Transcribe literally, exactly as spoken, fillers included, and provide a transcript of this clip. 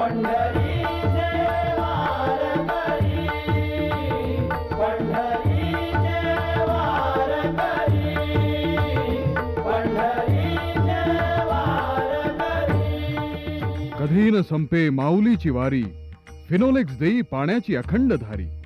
कधी न संपे माऊलीची वारी, फिनोलेक्स देई पाण्याची अखंड धारी.